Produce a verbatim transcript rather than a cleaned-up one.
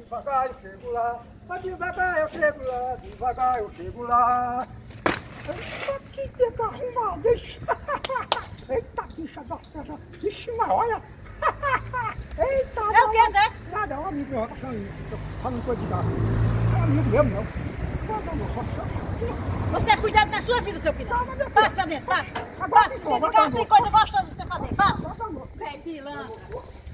devagar eu chego lá. Mas devagar eu chego lá, devagar eu chego lá. Eita, que dedo arrumado, ixi. Eita, bicha da terra. Ixi, mas olha. Eita, é o que, Zé? Nada, é um amigo meu, só não coisa de dar. É um amigo mesmo, não. Você é cuidado da sua vida, seu Pilar. Passa pra dentro, passa. Agora Passa, tem, tem coisa gostosa pra você fazer. Passa. Vem, pilantra.